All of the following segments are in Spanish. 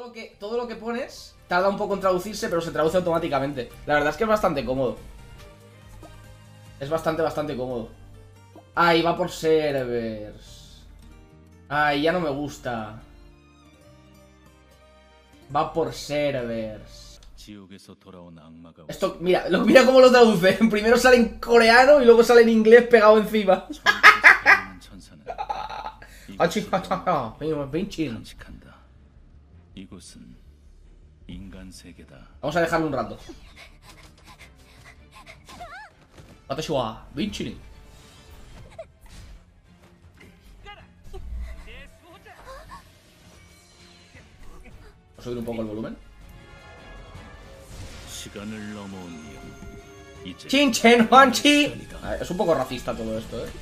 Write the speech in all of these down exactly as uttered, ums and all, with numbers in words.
lo que, todo lo que pones tarda un poco en traducirse, pero se traduce automáticamente. La verdad es que es bastante cómodo. Es bastante, bastante cómodo. Ay, va por servers. Ay, ya no me gusta. Va por servers. Esto, mira, lo, mira cómo lo traduce. Primero sale en coreano y luego sale en inglés pegado encima. Vamos a dejarlo un rato. Vamos a subir un poco el volumen. Chin chen huan chi. Es un poco racista todo esto, eh.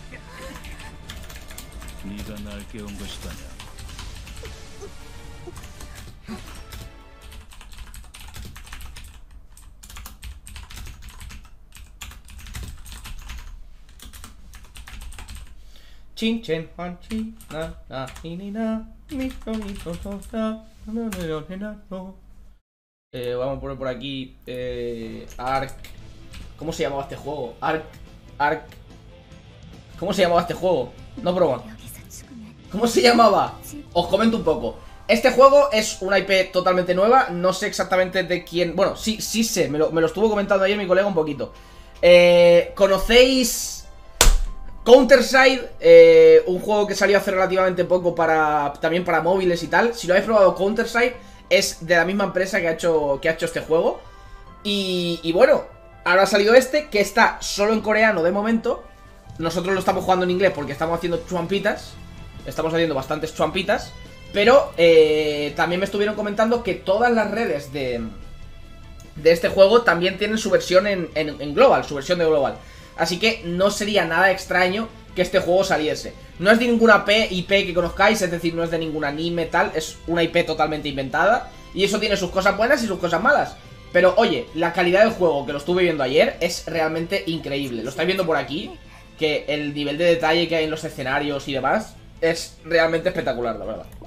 Chin chen huan chi na na ni ni na mi no ni no no na no no no no. Eh, vamos a poner por aquí eh, Ark. ¿Cómo se llamaba este juego? Ark Ark. ¿Cómo se llamaba este juego? No broma. ¿Cómo se llamaba? Os comento un poco. Este juego es una I P totalmente nueva. No sé exactamente de quién. Bueno, sí, sí sé, me lo, me lo estuvo comentando ayer mi colega un poquito. eh, ¿Conocéis Counterside? Eh, un juego que salió hace relativamente poco para también para móviles y tal. Si lo habéis probado, Counterside es de la misma empresa que ha hecho, que ha hecho este juego. Y, y bueno, ahora ha salido este, que está solo en coreano de momento. Nosotros lo estamos jugando en inglés porque estamos haciendo chuampitas. Estamos haciendo bastantes chuampitas. Pero eh, también me estuvieron comentando que todas las redes de, de este juego también tienen su versión en, en, en global, su versión de global. Así que no sería nada extraño que este juego saliese. No es de ninguna I P que conozcáis, es decir, no es de ningún anime tal. Es una I P totalmente inventada. Y eso tiene sus cosas buenas y sus cosas malas. Pero oye, la calidad del juego, que lo estuve viendo ayer, es realmente increíble. Lo estáis viendo por aquí, que el nivel de detalle que hay en los escenarios y demás es realmente espectacular, la verdad.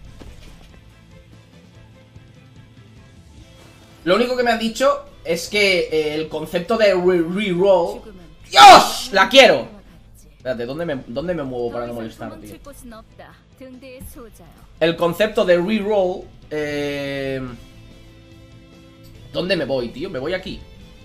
Lo único que me han dicho es que eh, el concepto de reroll... ¡Dios! ¡La quiero! Espérate, ¿dónde me, ¿dónde me muevo para no molestar, tío? El concepto de reroll... Eh... ¿Dónde me voy, tío? Me voy aquí.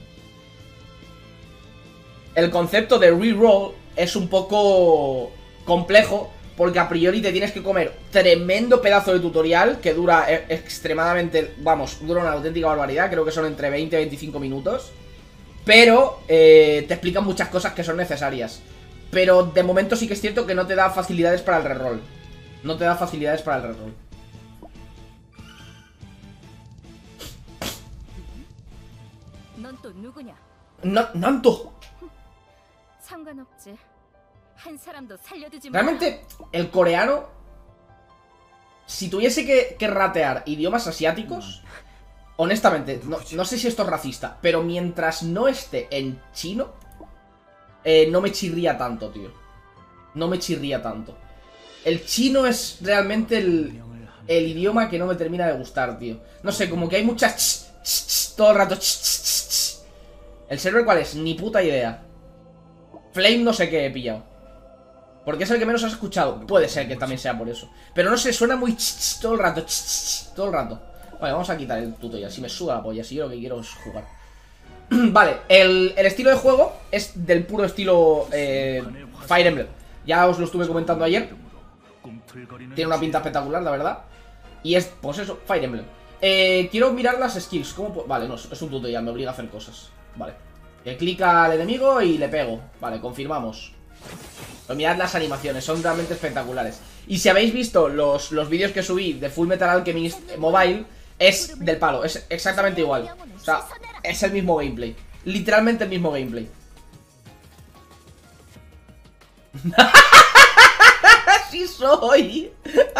El concepto de reroll es un poco complejo, porque a priori te tienes que comer tremendo pedazo de tutorial que dura extremadamente, vamos, dura una auténtica barbaridad. Creo que son entre veinte y veinticinco minutos. Pero eh, te explican muchas cosas que son necesarias. Pero de momento sí que es cierto que no te da facilidades para el reroll. No te da facilidades para el reroll. No, Nanto. Realmente, el coreano, si tuviese que, que ratear idiomas asiáticos, honestamente, no, no sé si esto es racista, pero mientras no esté en chino, eh, no me chirría tanto, tío. No me chirría tanto. El chino es realmente el, el idioma que no me termina de gustar, tío. No sé, como que hay muchas ch, ch, ch, todo el rato ch, ch, ch, ch. ¿El server cuál es? Ni puta idea. Flame no sé qué he pillado, porque es el que menos has escuchado. Puede ser que también sea por eso. Pero no sé, suena muy ch, ch, todo el rato ch, ch, ch, todo el rato. Vale, vamos a quitar el tutorial. Si me suda la polla, si yo lo que quiero es jugar. Vale, el, el estilo de juego es del puro estilo eh, Fire Emblem. Ya os lo estuve comentando ayer. Tiene una pinta espectacular, la verdad. Y es, pues eso, Fire Emblem. eh, Quiero mirar las skills. ¿Cómo vale, no, es un tutorial, me obliga a hacer cosas. Vale, que clica al enemigo y le pego. Vale, confirmamos. Pero mirad las animaciones, son realmente espectaculares. Y si habéis visto los, los vídeos que subí de Full Metal Alchemist Mobile, es del palo, es exactamente igual. O sea, es el mismo gameplay. Literalmente el mismo gameplay. ¡Sí soy!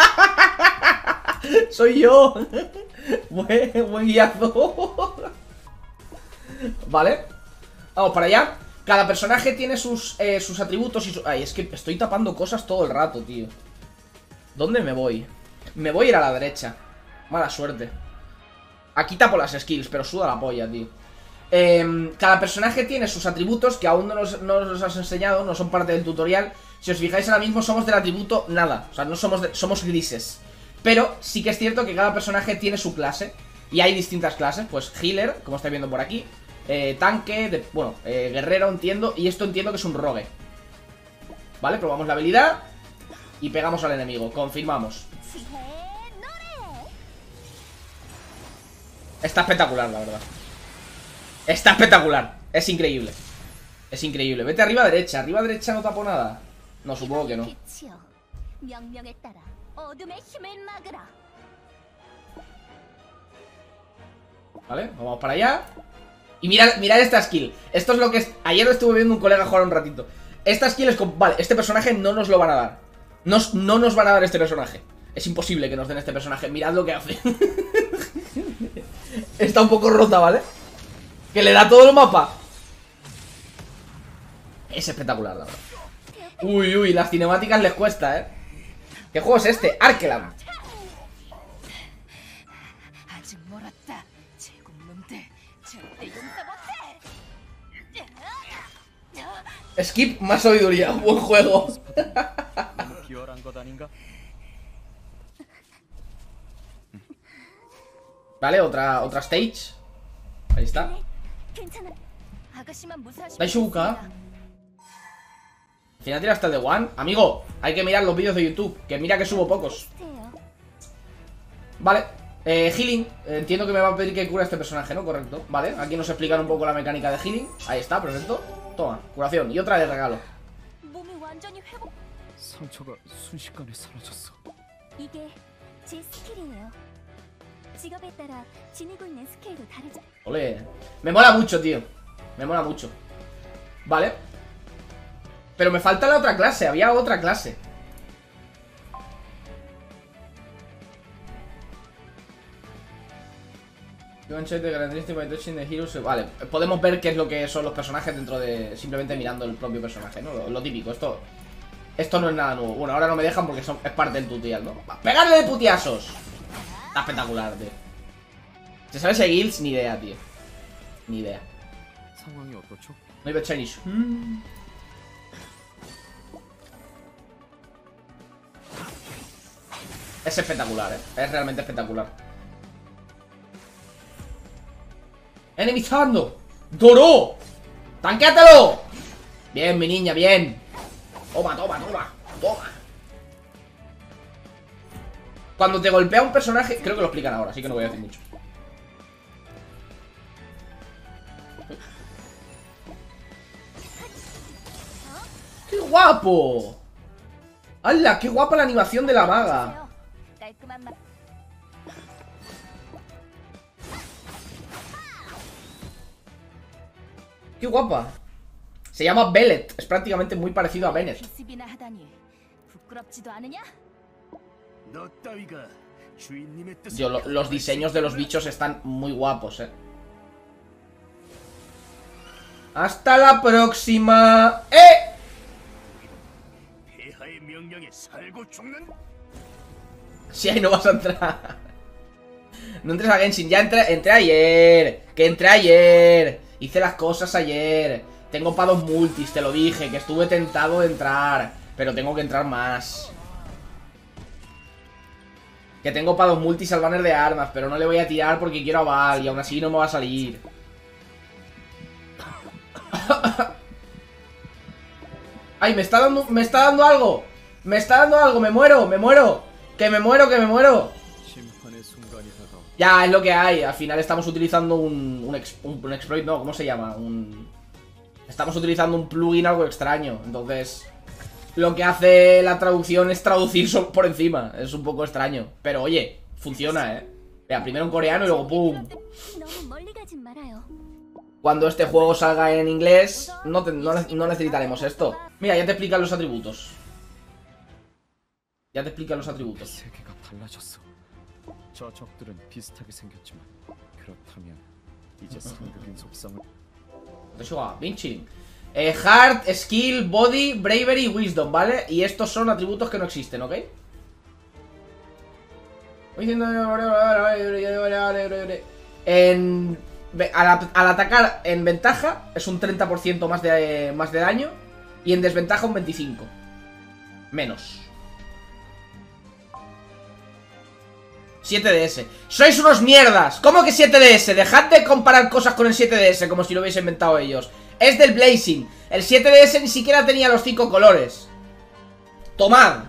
¡Soy yo! Buen, buen guiazo. Vale, vamos para allá. Cada personaje tiene sus, eh, sus atributos y su... Ay, es que estoy tapando cosas todo el rato, tío. ¿Dónde me voy? Me voy a ir a la derecha. Mala suerte. Aquí tapo las skills, pero suda la polla, tío. eh, Cada personaje tiene sus atributos que aún no nos, no nos has enseñado, no son parte del tutorial. Si os fijáis ahora mismo somos del atributo nada. O sea, no somos, de, somos grises. Pero sí que es cierto que cada personaje tiene su clase. Y hay distintas clases, pues healer, como estáis viendo por aquí, eh, tanque, de, bueno, eh, guerrero entiendo. Y esto entiendo que es un rogue. Vale, probamos la habilidad y pegamos al enemigo, confirmamos. Está espectacular, la verdad. Está espectacular, es increíble. Es increíble, vete arriba a derecha. Arriba a derecha no tapo nada. No, supongo que no. Vale, vamos para allá. Y mirad, mirad esta skill. Esto es lo que es... Ayer lo estuve viendo un colega jugar un ratito. Esta skill es como... Vale, este personaje no nos lo van a dar. Nos, no nos van a dar este personaje. Es imposible que nos den este personaje. Mirad lo que hace. Está un poco rota, ¿vale? Que le da todo el mapa. Es espectacular, la verdad. Uy, uy, las cinemáticas les cuesta, ¿eh? ¿Qué juego es este? Arkeland. Skip más sabiduría, buen juego. Vale, otra, otra stage. Ahí está. Daishuka. Al final tira hasta el de One. Amigo, hay que mirar los vídeos de YouTube. Que mira que subo pocos. Vale, eh, healing. Entiendo que me va a pedir que cure a este personaje, ¿no? Correcto, vale, aquí nos explican un poco la mecánica de healing. Ahí está, perfecto. Toma, curación, y otra de regalo. Ole. Me mola mucho, tío. Me mola mucho. Vale. Pero me falta la otra clase, había otra clase. Vale, podemos ver qué es lo que son los personajes dentro de... Simplemente mirando el propio personaje, ¿no? Lo, lo típico, esto... Esto no es nada nuevo. Bueno, ahora no me dejan porque son, es parte del tutorial, ¿no? Va, ¡pegarle de putiazos! Está espectacular, tío. ¿Se sabe seguir? Ni idea, tío. Ni idea. No hay Chinese. Mm. Es espectacular, ¿eh? Es realmente espectacular. ¡Enemizando! ¡Doró! ¡Tanquéatelo! Bien, mi niña, bien. Toma, toma, toma, toma. Cuando te golpea un personaje... Creo que lo explican ahora, así que no voy a decir mucho. ¡Qué guapo! ¡Hala! ¡Qué guapa la animación de la maga! ¡Qué guapa! Se llama Bellet. Es prácticamente muy parecido a Bennett. Yo, lo, los diseños de los bichos están muy guapos, eh. ¡Hasta la próxima! ¡Eh! Si ahí no vas a entrar. No entres a Genshin. Ya entré, entré ayer. Que entré ayer. Hice las cosas ayer. Tengo para dos multis, te lo dije. Que estuve tentado de entrar. Pero tengo que entrar más. Que tengo para dos multis al banner de armas. Pero no le voy a tirar porque quiero a Val. Y aún así no me va a salir. Ay, me está dando, me está dando algo. Me está dando algo, me muero, me muero. Que me muero, que me muero. Ya, es lo que hay. Al final estamos utilizando un, un, ex, un, un exploit, no, ¿cómo se llama? Un... Estamos utilizando un plugin algo extraño. Entonces, lo que hace la traducción es traducir por encima. Es un poco extraño. Pero oye, funciona, ¿eh? Vea, primero en coreano y luego ¡pum! Cuando este juego salga en inglés, no, te, no, no necesitaremos esto. Mira, ya te explican los atributos. Ya te explican los atributos. Vinci. Eh, Heart, Skill, Body, Bravery y Wisdom, ¿vale? Y estos son atributos que no existen, ¿ok? En, al, al atacar en ventaja es un treinta por ciento más de, más de daño. Y en desventaja un veinticinco. Menos. siete D S. ¡Sois unos mierdas! ¿Cómo que siete D S? Dejad de comparar cosas con el siete D S como si lo hubiese inventado ellos. Es del Blazing. El siete D S ni siquiera tenía los cinco colores. Tomad.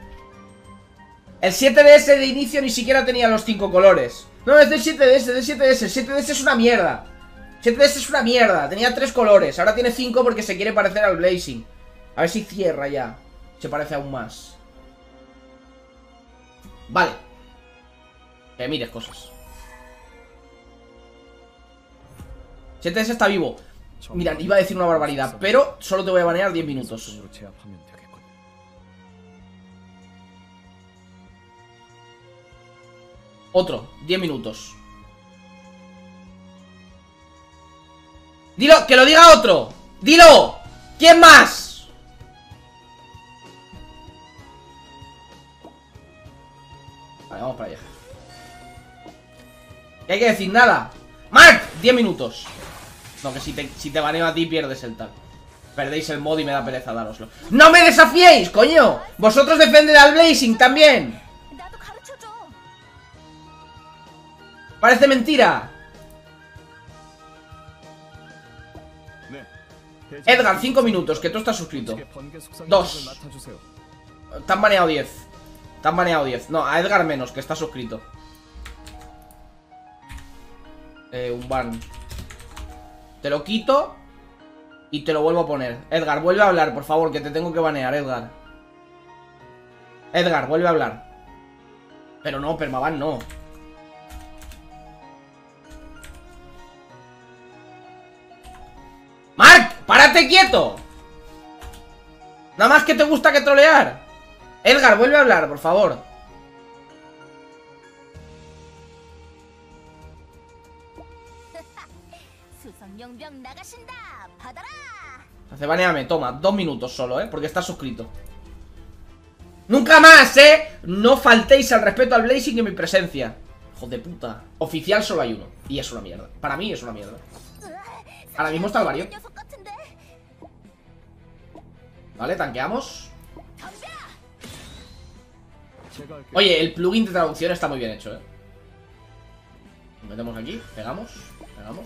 El siete D S de inicio ni siquiera tenía los cinco colores. No, es del siete D S, del siete D S. El siete D S es una mierda. siete D S es una mierda. Tenía tres colores. Ahora tiene cinco porque se quiere parecer al Blazing. A ver si cierra ya. Se parece aún más. Vale. Que mires cosas. siete D S está vivo. Mira, iba a decir una barbaridad, pero solo te voy a banear diez minutos. Otro, diez minutos. Dilo, que lo diga otro. Dilo. ¿Quién más? Vale, vamos para allá. ¿Qué hay que decir? Nada. Mark, diez minutos. No, que si te, si te baneo a ti pierdes el tal. Perdéis el mod y me da pereza daroslo. ¡No me desafiéis, coño! Vosotros defended al Blazing también. Parece mentira. Edgar, cinco minutos, que tú estás suscrito. Dos. Te han baneado diez. Te han baneado diez. No, a Edgar menos, que está suscrito. Eh, un ban. Te lo quito y te lo vuelvo a poner. Edgar, vuelve a hablar, por favor, que te tengo que banear, Edgar. Edgar, vuelve a hablar. Pero no, permaban no. ¡Mark! ¡Párate quieto! Nada más que te gusta que trolear. Edgar, vuelve a hablar, por favor. Hace baneame, toma, dos minutos solo, ¿eh? Porque estás suscrito. ¡Nunca más, eh! No faltéis al respeto al Blazing en mi presencia. Hijo de puta. Oficial solo hay uno. Y es una mierda. Para mí es una mierda. Ahora mismo está el Vario. Vale, tanqueamos. Oye, el plugin de traducción está muy bien hecho, eh. Nos metemos aquí, pegamos, pegamos.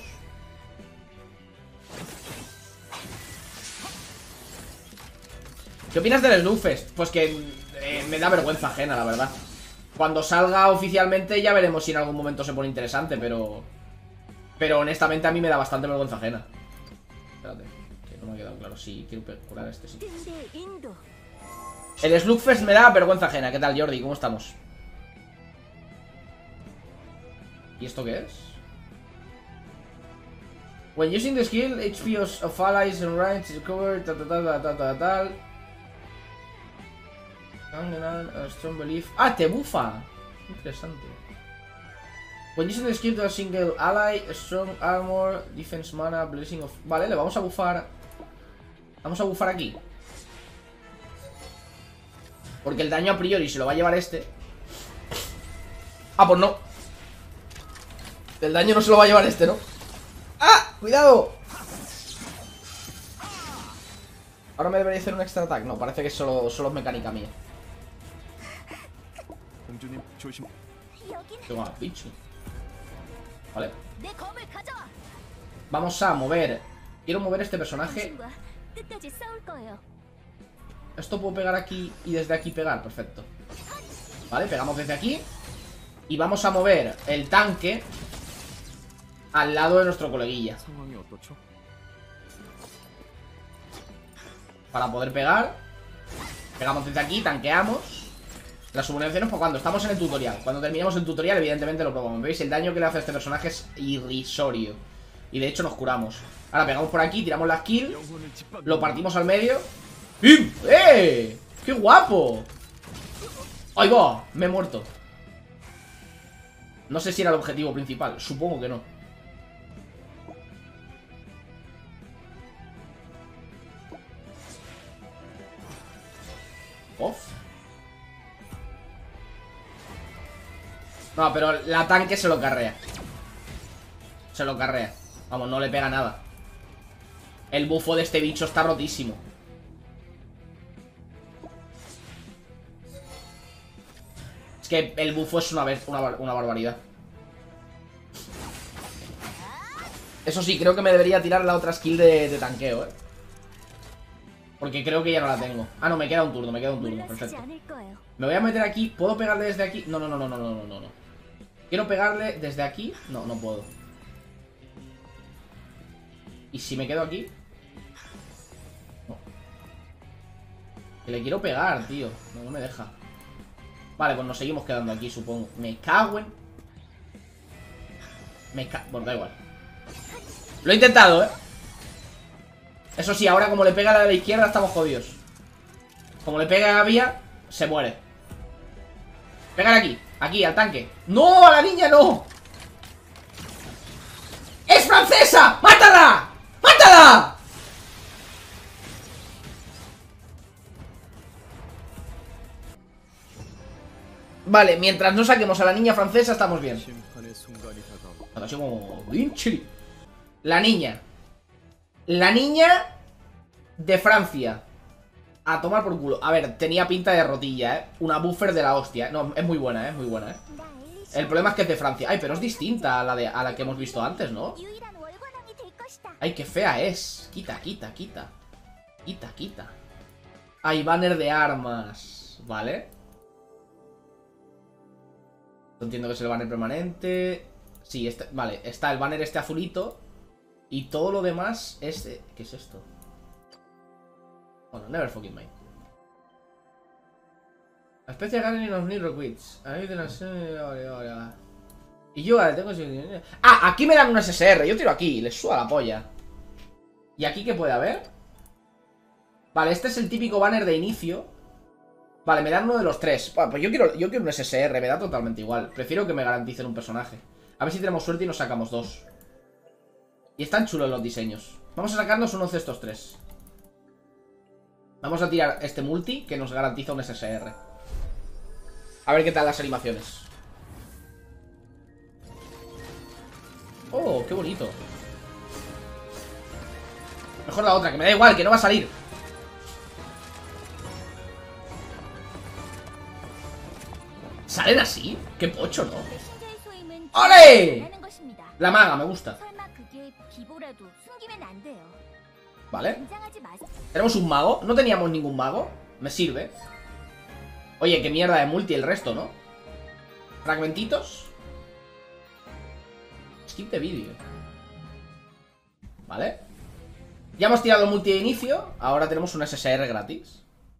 ¿Qué opinas del Slugfest? Pues que eh, me da vergüenza ajena, la verdad. Cuando salga oficialmente ya veremos si en algún momento se pone interesante, pero... Pero honestamente a mí me da bastante vergüenza ajena. Espérate, que no me ha quedado claro. Sí, quiero curar este, sí. El Slugfest me da vergüenza ajena. ¿Qué tal, Jordi? ¿Cómo estamos? ¿Y esto qué es? When using the skill, H P of allies and ranks is covered, tal, tal, tal, tal, tal, tal. A strong belief. ¡Ah, te bufa! Interesante. When using the skill to a single ally, strong armor, defense mana, blessing of... Vale, le vamos a bufar. Vamos a bufar aquí. Porque el daño a priori se lo va a llevar este. Ah, pues no. El daño no se lo va a llevar este, ¿no? ¡Ah! ¡Cuidado! Ahora me debería hacer un extra attack. No, parece que solo, solo es mecánica mía. Tengo a bicho. Vale. Vamos a mover. Quiero mover este personaje. Esto puedo pegar aquí y desde aquí pegar. Perfecto. Vale, pegamos desde aquí. Y vamos a mover el tanque al lado de nuestro coleguilla para poder pegar. Pegamos desde aquí, tanqueamos. Las submuniciones por cuando estamos en el tutorial. Cuando terminemos el tutorial, evidentemente lo probamos. ¿Veis? El daño que le hace a este personaje es irrisorio. Y de hecho nos curamos. Ahora pegamos por aquí, tiramos la skill, lo partimos al medio. ¡Pim! ¡Eh! ¡Qué guapo! ¡Ahí va! Me he muerto. No sé si era el objetivo principal. Supongo que no. Off. No, pero la tanque se lo carrea. Se lo carrea. Vamos, no le pega nada. El bufo de este bicho está rotísimo. Es que el bufo es una, vez, una, una barbaridad. Eso sí, creo que me debería tirar la otra skill de, de tanqueo, eh. Porque creo que ya no la tengo. Ah, no, me queda un turno, me queda un turno, perfecto. Me voy a meter aquí, ¿puedo pegarle desde aquí? No, no, no, no, no, no, no, no. Quiero pegarle desde aquí. No, no puedo. ¿Y si me quedo aquí? No. Que le quiero pegar, tío. No, no me deja. Vale, pues nos seguimos quedando aquí, supongo. Me cago en... Me cago... Bueno, da igual. Lo he intentado, ¿eh? Eso sí, ahora como le pega a la de la izquierda estamos jodidos. Como le pega a Vía, se muere. Pégale aquí, aquí, al tanque. ¡No! ¡A la niña no! ¡Es francesa! ¡Mátala! ¡Mátala! Vale, mientras no saquemos a la niña francesa estamos bien. Así como... La niña. La niña de Francia. A tomar por culo. A ver, tenía pinta de rotilla, ¿eh? Una buffer de la hostia, ¿eh? No, es muy buena, ¿eh? Muy buena, ¿eh? El problema es que es de Francia. Ay, pero es distinta a la, de, a la que hemos visto antes, ¿no? Ay, qué fea es. Quita, quita, quita. Quita, quita. Ay, banner de armas. Vale. Entiendo que es el banner permanente. Sí, este, vale, está el banner este azulito. Y todo lo demás es de... ¿Qué es esto? Bueno, never fucking mind. La especie de Garen y los Nero Quits. Ahí de las... Y yo vale, tengo... Ah, aquí me dan un S S R. Yo tiro aquí, les suda la polla. ¿Y aquí qué puede haber? Vale, este es el típico banner de inicio. Vale, me dan uno de los tres. Bueno, pues yo quiero, yo quiero un S S R, me da totalmente igual. Prefiero que me garanticen un personaje. A ver si tenemos suerte y nos sacamos dos. Y están chulos los diseños. Vamos a sacarnos unos de estos tres. Vamos a tirar este multi que nos garantiza un S S R. A ver qué tal las animaciones. Oh, qué bonito. Mejor la otra, que me da igual, que no va a salir. ¿Salen así? Qué pocho, ¿no? ¡Ole! La maga, me gusta. Vale. ¿Tenemos un mago? ¿No teníamos ningún mago? Me sirve. Oye, qué mierda de multi el resto, ¿no? Fragmentitos. Skip de vídeo. Vale. Ya hemos tirado el multi de inicio. Ahora tenemos un S S R gratis.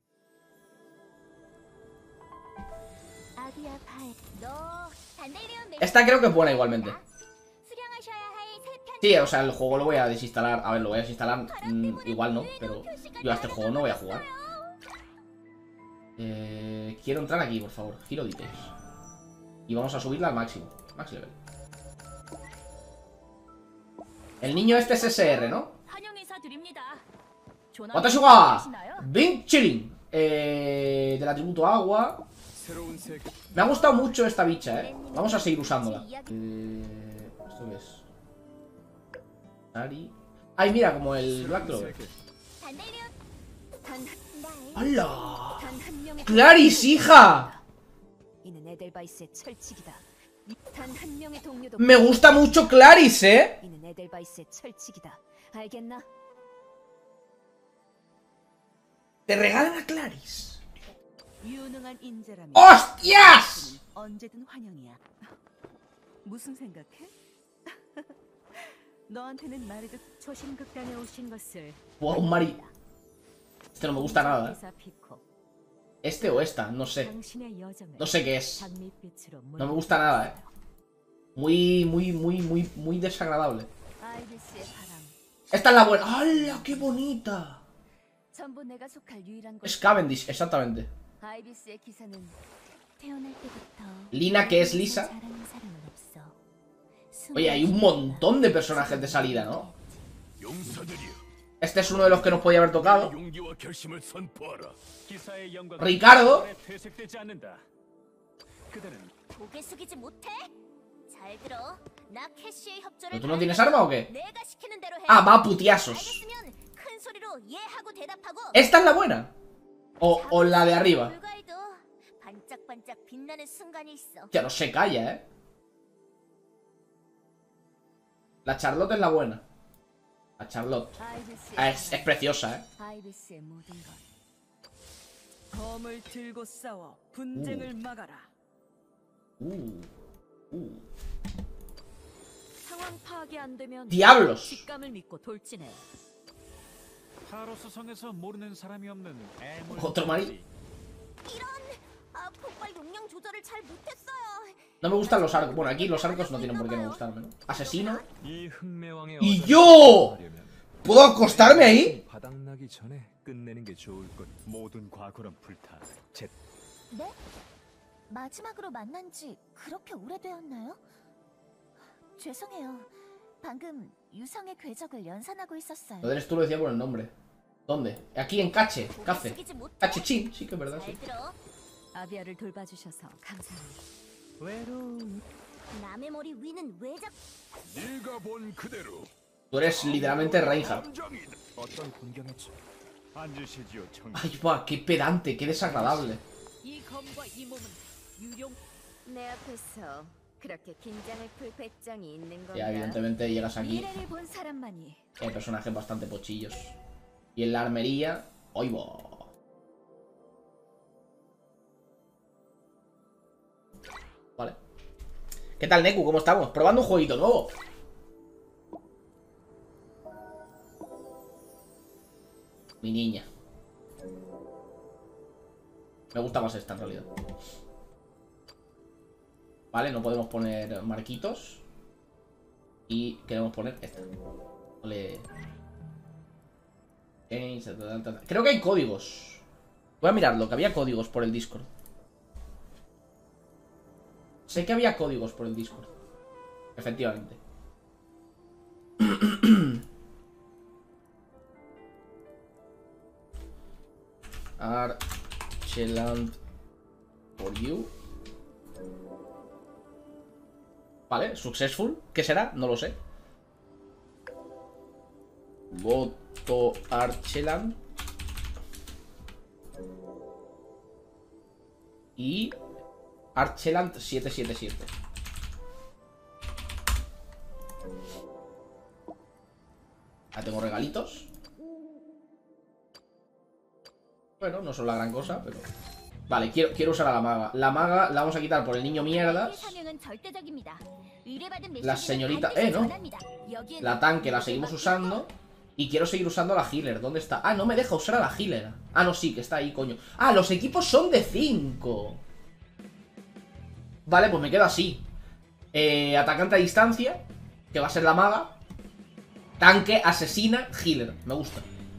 Esta creo que es buena igualmente. Sí, o sea, el juego lo voy a desinstalar. A ver, lo voy a desinstalar. Mmm, igual no, pero yo a este juego no voy a jugar. eh, Quiero entrar aquí, por favor. Hero Details. Y vamos a subirla al máximo. Max level. El niño este es S R, ¿no? Watashuga Bin Chilling, eh, del atributo agua. Me ha gustado mucho esta bicha, eh. Vamos a seguir usándola. eh, ¿Esto qué es? Ari. Ay, mira, como el Black Clover. ¡Hala! ¡Claris, hija! Me gusta mucho Claris, ¿eh? Te regalan a Claris. ¡Hostias! Wow, un Mari. Este no me gusta nada, ¿eh? Este o esta, no sé. No sé qué es. No me gusta nada, ¿eh? Muy, muy, muy, muy, muy desagradable. Esta es la buena. ¡Hala, qué bonita! Es Cavendish, exactamente. Lina, que es Lisa. Oye, hay un montón de personajes de salida, ¿no? Este es uno de los que nos podía haber tocado. Ricardo. ¿Pero tú no tienes arma o qué? Ah, va a putiasos. ¿Esta es la buena? O, o la de arriba. Ya no se calla, eh. La Charlotte es la buena. La Charlotte. Ah, es, es preciosa, eh. Uh. Uh. ¡Diablos! ¿Otro marí? No me gustan los arcos. Bueno, aquí los arcos no tienen por qué no gustarme, ¿no? Asesino. ¡Y yo! ¿Puedo acostarme ahí? 마지막으로 만난 지 그렇게 오래되었나요? 죄송해요. 방금 유성의 궤적을 연산하고 있었어요. Lo eres tú, lo decía por el nombre. ¿Dónde? Aquí en Cache, Cafe. Cache Chin, sí que es verdad, sí. 아비아를 돌봐주셔서 감사합니다. 외로운 남의 머리 위는 왜 잡... 네가 본 그대로. Tú eres literalmente Reinhardt. 어떤 군경했죠? 앉으시지요, 청. Ay, va, qué pedante, qué desagradable. 이 검과 이 몸은 유용... 내 앞에서 그렇게 긴장을 풀 배짱이 있는 건가? Ya, evidentemente llegas aquí. 미래를 본 사람만이. Hay personajes bastante pochillos. Y en la armería... ¡Ay, va! Vale. ¿Qué tal, Neku? ¿Cómo estamos? Probando un jueguito nuevo. Mi niña. Me gusta más esta en realidad. Vale, no podemos poner marquitos. Y queremos poner esta. Vale. Creo que hay códigos. Voy a mirarlo, que había códigos por el Discord. Sé que había códigos por el Discord. Efectivamente. Archeland for you. Vale, successful. ¿Qué será? No lo sé. Voto Archeland. Y Archeland siete siete siete. Ya tengo regalitos. Bueno, no son la gran cosa, pero... Vale, quiero, quiero usar a la maga. La maga la vamos a quitar por el niño mierdas. La señorita... Eh, no. La tanque la seguimos usando. Y quiero seguir usando a la healer. ¿Dónde está? Ah, no me deja usar a la healer. Ah, no, sí, que está ahí, coño. Ah, los equipos son de cinco. Vale, pues me quedo así. eh, Atacante a distancia, que va a ser la maga. Tanque, asesina, healer. Me gusta.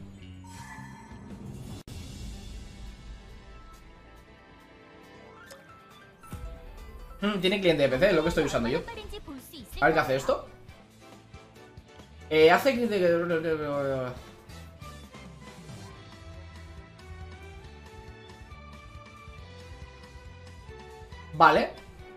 hmm, Tiene cliente de P C, es lo que estoy usando yo. A ver qué hace esto. Eh, hace que... Vale.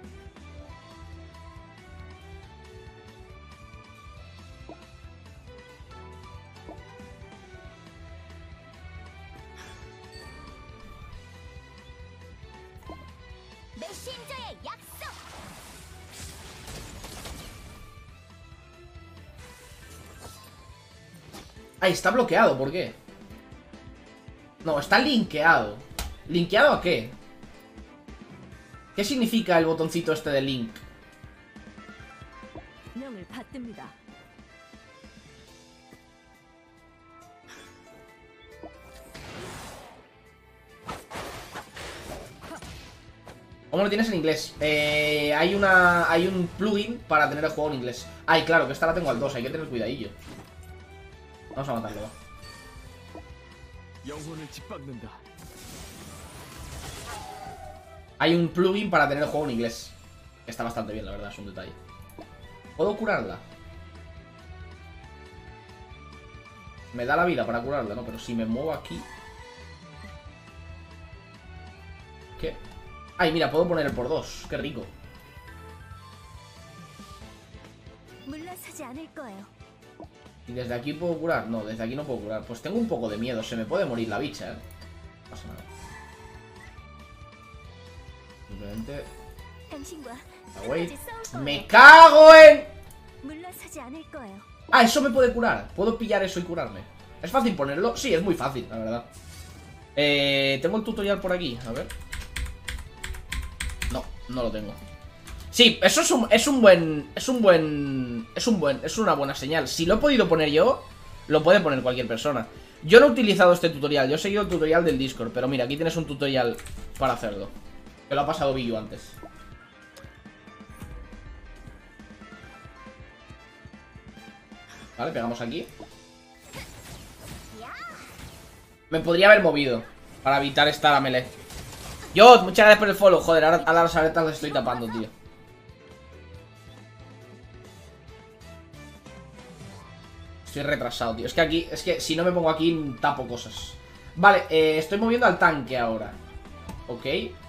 Ahí está bloqueado, ¿por qué? No, está linkeado. ¿Linkeado a qué? ¿Qué significa el botoncito este de link? ¿Cómo lo tienes en inglés? Eh, hay una hay un plugin para tener el juego en inglés. Ay, claro, que esta la tengo al dos, hay que tener cuidadillo. Vamos a matarlo, va. Hay un plugin para tener el juego en inglés. Está bastante bien, la verdad, es un detalle. ¿Puedo curarla? Me da la vida para curarla, ¿no? Pero si me muevo aquí... ¿Qué? Ay, mira, puedo poner el por dos. Qué rico. 물러서지 않을 거예요. ¿Y desde aquí puedo curar? No, desde aquí no puedo curar. Pues tengo un poco de miedo, se me puede morir la bicha, ¿eh? No pasa nada. Simplemente... 당신과 Ah, wait. 끝까지 싸울 거예요. ¡Me cago en! 물러서지 않을 거예요. Ah, eso me puede curar. Puedo pillar eso y curarme. ¿Es fácil ponerlo? Sí, es muy fácil, la verdad. Eh, tengo el tutorial por aquí, a ver. No, no lo tengo. Sí, eso es un, es un buen... Es un buen... Es un buen... Es una buena señal. Si lo he podido poner yo, lo puede poner cualquier persona. Yo no he utilizado este tutorial, yo he seguido el tutorial del Discord. Pero mira, aquí tienes un tutorial para hacerlo. Que lo ha pasado Billu antes. Vale, pegamos aquí. Me podría haber movido para evitar estar a melee. Yo, muchas gracias por el follow. Joder, ahora a las aletas las estoy tapando, tío. Estoy retrasado, tío. Es que aquí, es que si no me pongo aquí, tapo cosas. Vale, eh, estoy moviendo al tanque ahora. Ok.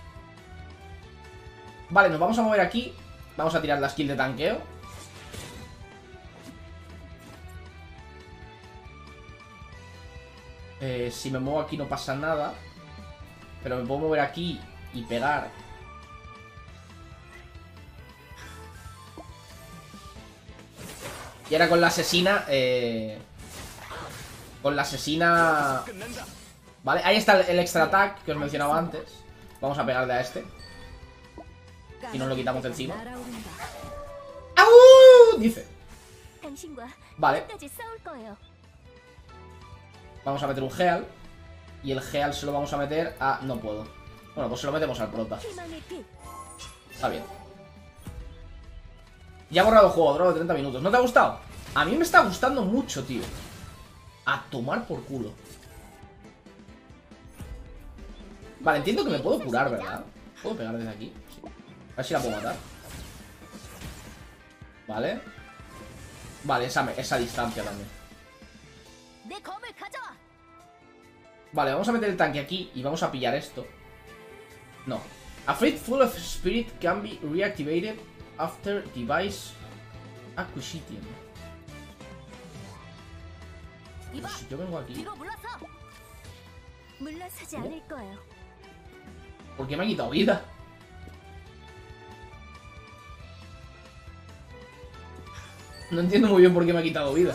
Vale, nos vamos a mover aquí. Vamos a tirar la skill de tanqueo. Eh, si me muevo aquí no pasa nada. Pero me puedo mover aquí y pegar. Y ahora con la asesina eh... Con la asesina... Vale, ahí está el, el extra attack que os mencionaba antes. Vamos a pegarle a este y nos lo quitamos de encima. ¡Au! Dice. Vale. Vamos a meter un Heal. Y el Heal se lo vamos a meter a... No puedo. Bueno, pues se lo metemos al prota. Está bien. Ya ha borrado el juego, droga de treinta minutos. ¿No te ha gustado? A mí me está gustando mucho, tío. A tomar por culo. Vale, entiendo que me puedo curar, ¿verdad? ¿Puedo pegar desde aquí? Sí. A ver si la puedo matar. Vale. Vale, esa, esa distancia también. Vale, vamos a meter el tanque aquí y vamos a pillar esto. No. A Fate full of spirit can be reactivated after device acquisition. Pues si yo vengo aquí, ¿por qué me ha quitado vida? No entiendo muy bien por qué me ha quitado vida.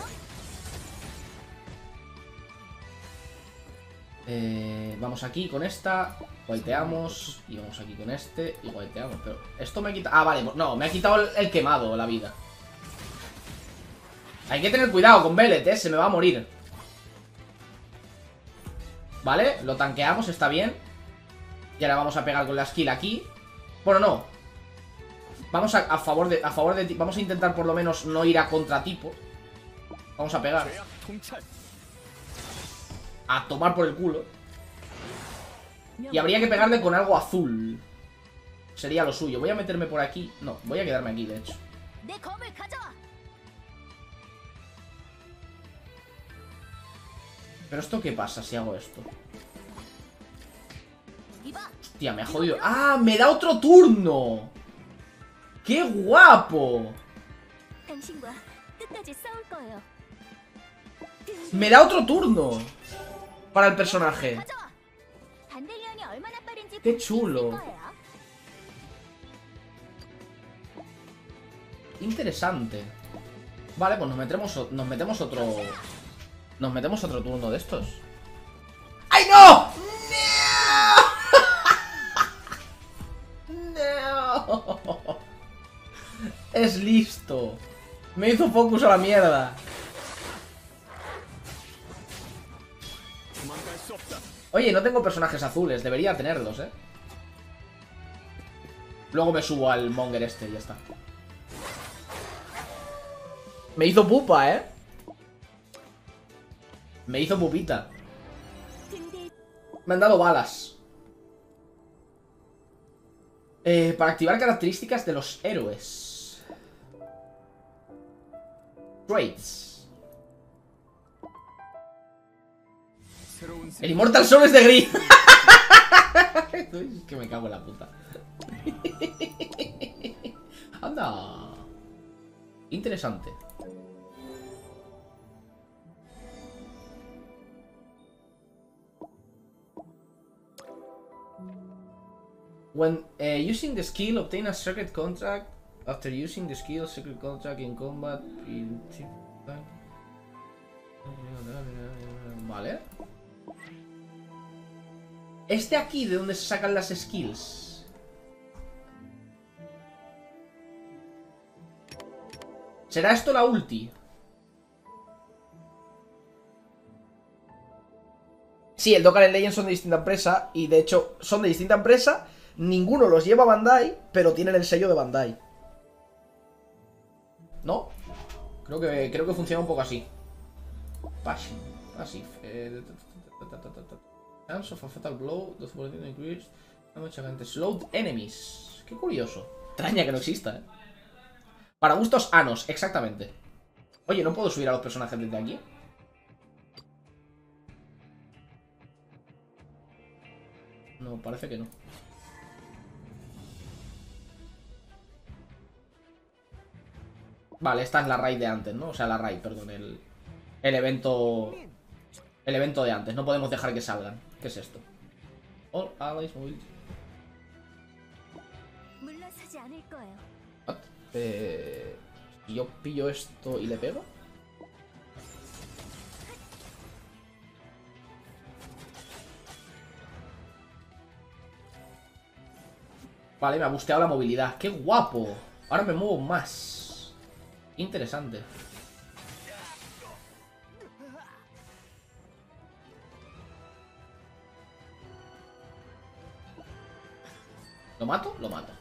Eh, vamos aquí con esta. Guaiteamos. Y vamos aquí con este. Y guaiteamos. Pero esto me ha quitado... Ah, vale. No, me ha quitado el, el quemado, la vida. Hay que tener cuidado con Bellet, eh. Se me va a morir. Vale, lo tanqueamos, está bien. Y ahora vamos a pegar con la skill aquí. Bueno, no. Vamos a, a favor de... A favor de... Vamos a intentar por lo menos no ir a contratipo. Vamos a pegar. A tomar por el culo. Y habría que pegarle con algo azul. Sería lo suyo. Voy a meterme por aquí. No, voy a quedarme aquí, de hecho. ¿Pero esto qué pasa si hago esto? Hostia, me ha jodido. ¡Ah! ¡Me da otro turno! ¡Qué guapo! ¡Me da otro turno! Para el personaje. ¡Qué chulo! Interesante. Vale, pues nos metemos, nos metemos otro... Nos metemos otro turno de estos. ¡Ay, no! ¡No! ¡No! Es listo. Me hizo focus a la mierda. Oye, no tengo personajes azules. Debería tenerlos, eh. Luego me subo al monger este y ya está. Me hizo pupa, eh. Me hizo pupita. Me han dado balas. Eh, para activar características de los héroes. Traits. El Immortal Soul es de gris. Es que me cago en la puta. Anda. Interesante. When uh, using the skill, obtain a secret contract. After using the skill, secret contract in combat. In... Vale. Este aquí, ¿de dónde se sacan las skills? ¿Será esto la ulti? Sí, el Dokkan y el Legend son de distinta empresa. Y de hecho, son de distinta empresa. Ninguno los lleva Bandai, pero tienen el sello de Bandai. ¿No? Creo que, creo que funciona un poco así. Passion, passive. Eh, Chance of a fatal blow. Dos voluntarios increased. Damage against slowed enemies. Qué curioso. Extraña que no exista, eh. Para gustos anos, exactamente. Oye, ¿no puedo subir a los personajes desde aquí? No, parece que no. Vale, esta es la raid de antes, ¿no? O sea, la raid, perdón, el, el evento... El evento de antes, no podemos dejar que salgan. ¿Qué es esto? All allies mobility. What? Eh... ¿Y yo pillo esto y le pego? Vale, me ha busteado la movilidad. ¡Qué guapo! Ahora me muevo más. Interesante. ¿Lo mato? Lo mato.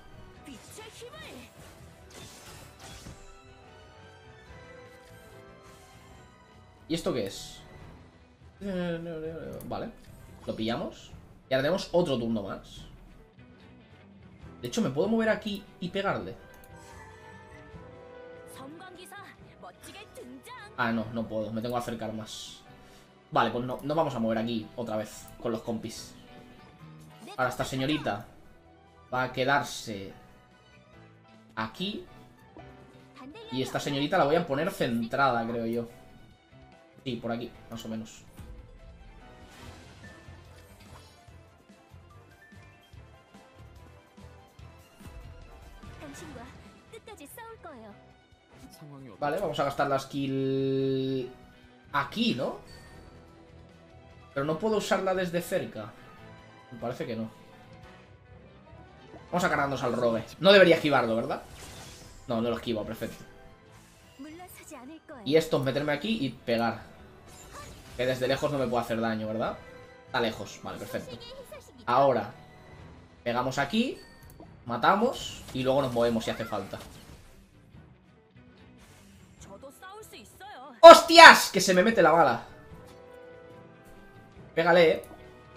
¿Y esto qué es? Vale. Lo pillamos. Y ahora tenemos otro turno más. De hecho, ¿me puedo mover aquí y pegarle? Ah, no, no puedo. Me tengo que acercar más. Vale, pues no, no vamos a mover aquí otra vez con los compis. Ahora esta señorita va a quedarse aquí. Y esta señorita la voy a poner centrada, creo yo. Sí, por aquí, más o menos. Vale, vamos a gastar la skill aquí, ¿no? Pero no puedo usarla desde cerca. Me parece que no. Vamos a cargarnos al robe. No debería esquivarlo, ¿verdad? No, no lo esquivo, perfecto. Y esto es meterme aquí y pegar. Que desde lejos no me puede hacer daño, ¿verdad? Está lejos, vale, perfecto. Ahora pegamos aquí, matamos y luego nos movemos si hace falta. ¡Hostias! Que se me mete la bala. Pégale, eh.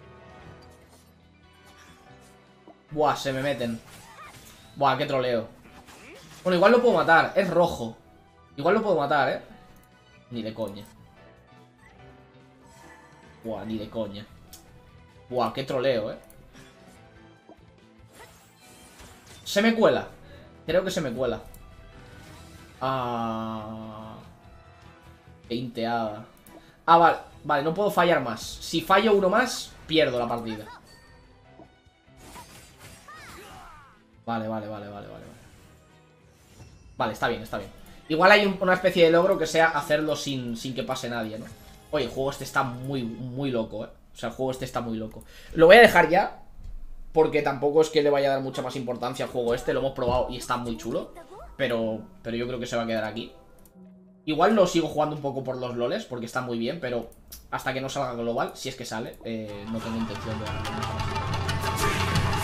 Buah, se me meten. Buah, qué troleo. Bueno, igual lo puedo matar. Es rojo. Igual lo puedo matar, eh. Ni de coña. Buah, ni de coña. Buah, qué troleo, eh. Se me cuela. Creo que se me cuela. Ah... Veinteada. Ah, vale. Vale, no puedo fallar más. Si fallo uno más, pierdo la partida. Vale, vale, vale, vale, vale. Vale, está bien, está bien. Igual hay un, una especie de logro que sea hacerlo sin, sin que pase nadie, ¿no? Oye, el juego este está muy, muy loco, ¿eh? O sea, el juego este está muy loco. Lo voy a dejar ya, porque tampoco es que le vaya a dar mucha más importancia al juego este. Lo hemos probado y está muy chulo. Pero, pero yo creo que se va a quedar aquí. Igual lo sigo jugando un poco por los loles, porque está muy bien, pero hasta que no salga global, si es que sale, eh, no tengo intención de darle mucho más.